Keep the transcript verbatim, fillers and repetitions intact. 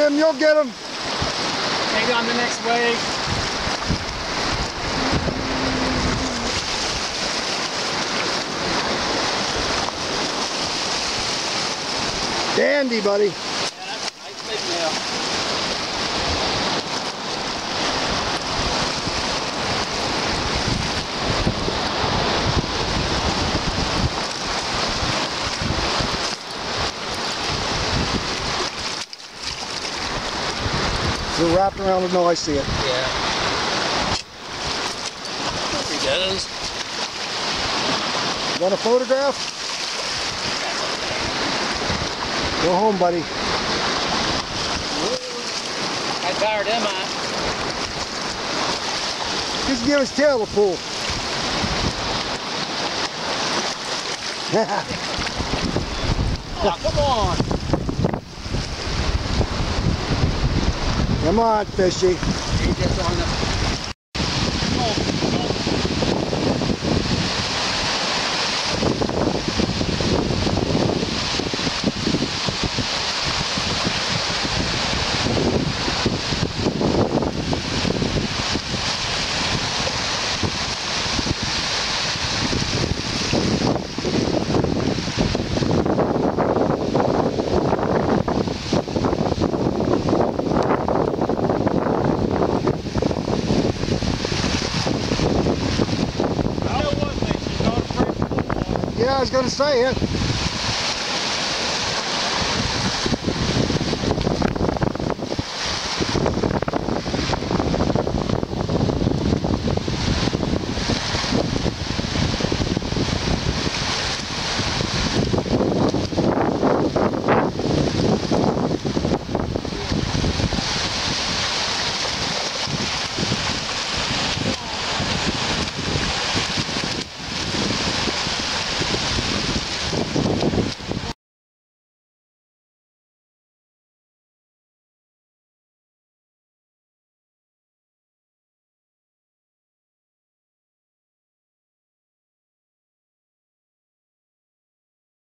Jim, you'll get them. Maybe on the next wave. Dandy, buddy. Yeah, that's a nice big nail. They're wrapped around it. No, I see it. Yeah. There he goes. You want a photograph? Go home, buddy. I powered him on. Just give his tail a pull. Oh, come on. Come on, fishy. He gets on the... Yeah, I was going to say it.